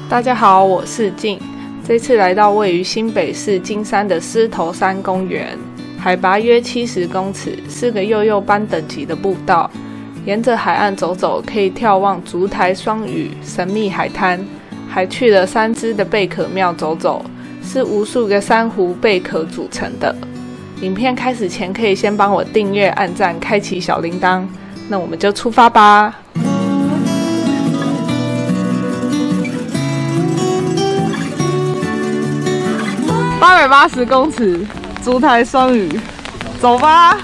大家好，我是静。这次来到位于新北市金山的狮头山公园，海拔约70公尺，是个幼幼班等级的步道。沿着海岸走走，可以眺望烛台双屿、神秘海滩，还去了3只的贝壳庙走走，是无数个珊瑚贝壳组成的。影片开始前，可以先帮我订阅、按赞、开启小铃铛。那我们就出发吧。880公尺，烛台双屿，走吧。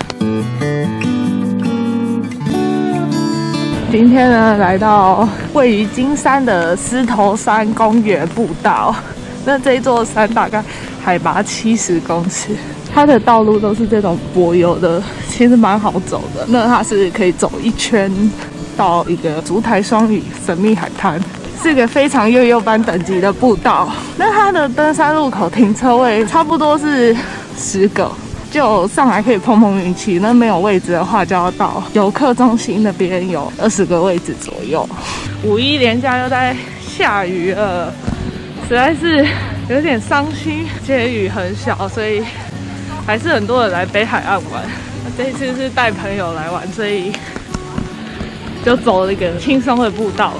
今天呢，来到位于金山的狮头山公园步道。那这一座山大概海拔70公尺，它的道路都是这种柏油的，其实蛮好走的。那它是可以走一圈到一个烛台双屿神秘海滩。是个非常幼幼班等级的步道，那它的登山入口停车位差不多是10个，就上来可以碰碰运气。那没有位置的话，就要到游客中心那边有20个位置左右。5·1连假又在下雨了，实在是有点伤心。今天雨很小，所以还是很多人来北海岸玩。这一次是带朋友来玩，所以就走了一个轻松的步道。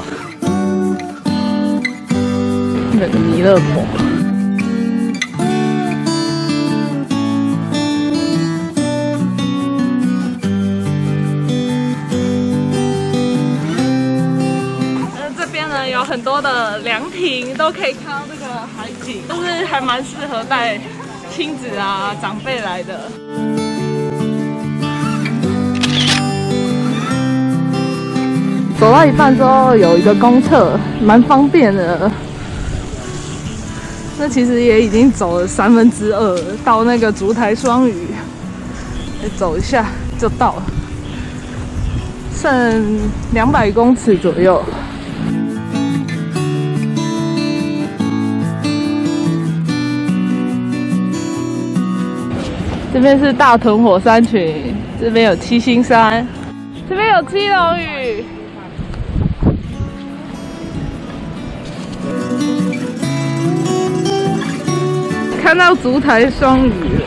那个弥勒佛，这边呢有很多的凉亭，都可以看到这个海景，就是还蛮适合带亲子啊、长辈来的。走到一半之后，有一个公厕，蛮方便的。那其实也已经走了2/3，到那个烛台双屿，再走一下就到了，剩200公尺左右。这边是大屯火山群，这边有七星山，这边有基隆屿。看到烛台双屿了。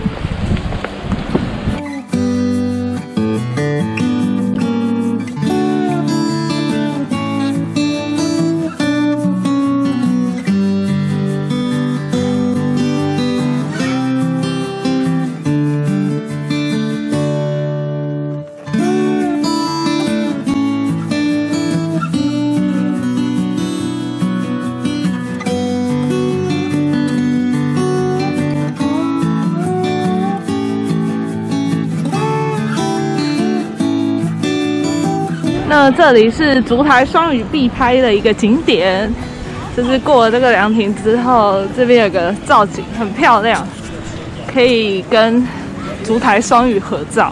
那这里是烛台双屿必拍的一个景点，就是过了这个凉亭之后，这边有个造景很漂亮，可以跟烛台双屿合照。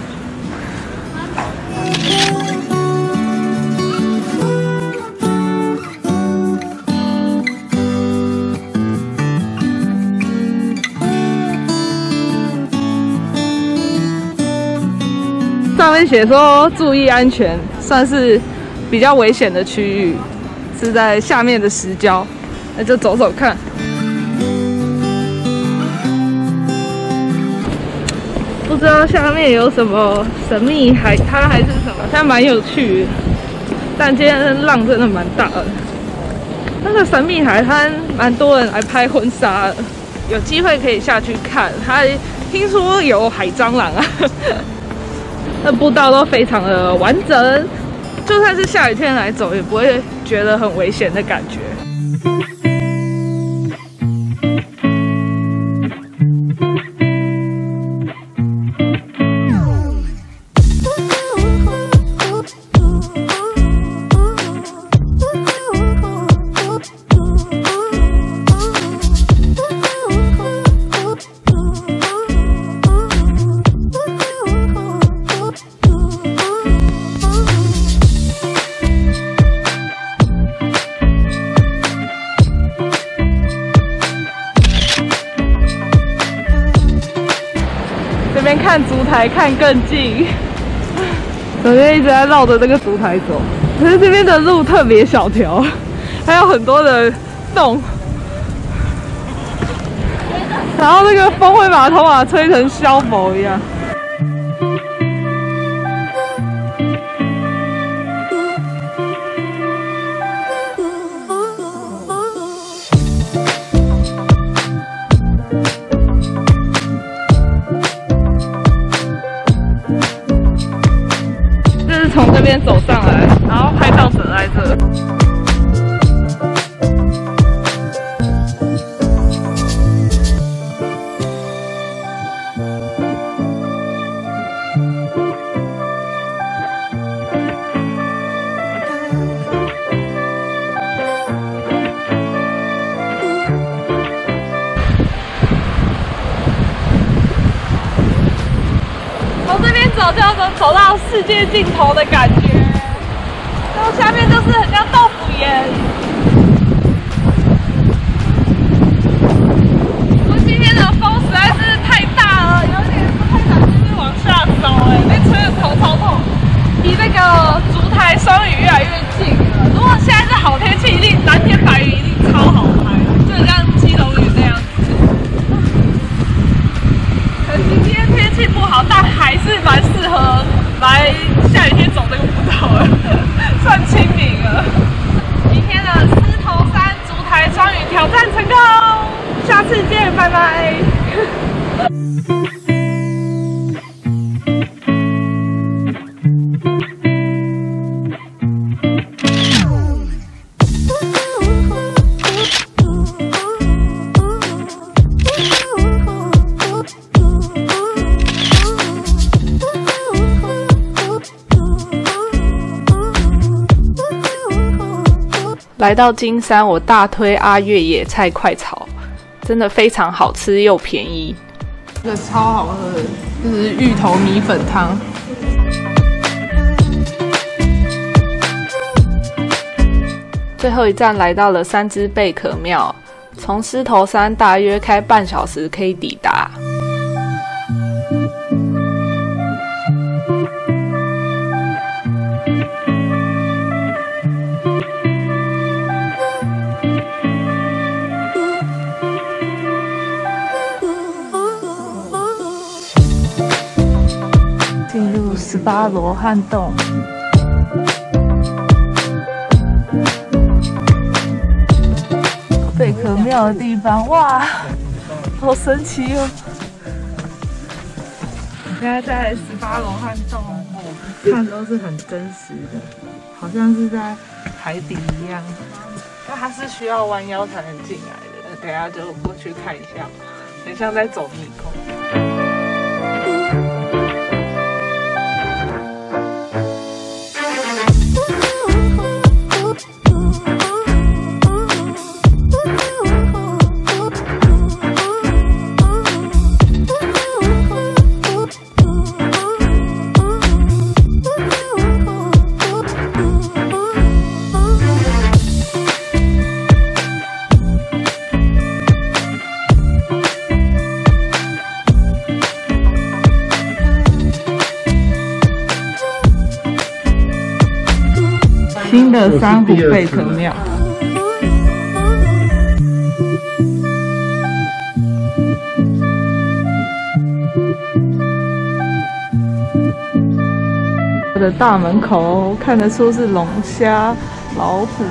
上面写说注意安全，算是比较危险的区域，是在下面的石礁，那就走走看。不知道下面有什么神秘海滩还是什么，但蛮有趣的。但今天浪真的蛮大的。那个神秘海滩蛮多人来拍婚纱的，有机会可以下去看。还听说有海蟑螂啊。那步道都非常的完整，就算是下雨天来走，也不会觉得很危险的感觉。这边看烛台看更近，我就一直在绕着这个烛台走。可是这边的路特别小条， 还有很多的洞，然后那个风会把头发吹成消薄一样。就是从这边走上来，然后拍照者在这。从这边走就能走到世界尽头的感觉，然后下面就是很像豆腐岩。不过今天的风实在是太大了，有点不太敢继续往下走，那吹的头超痛，离那个烛台双语越来越近了。如果现在是好天气，一定蓝天白云，一定超好拍，就很像基隆屿那样子。可惜今天天气不好，但还是蛮适合来下雨天走这个步道的，算亲民了。今天的狮头山烛台双语挑战成功，下次见，拜拜。来到金山，我大推阿月野菜快炒，真的非常好吃又便宜。这个超好喝的，就是芋头米粉汤。最后一站来到了三只贝壳庙，从狮头山大约开半小时可以抵达。进入18罗汉洞，贝壳庙的地方，哇，好神奇哦！现在在18罗汉洞，看都是很真实的，好像是在海底一样。但它是需要弯腰才能进来的，等一下就过去看一下，很像在走迷宫。新的珊瑚贝壳庙，我的大门口看得出是龙虾、老虎。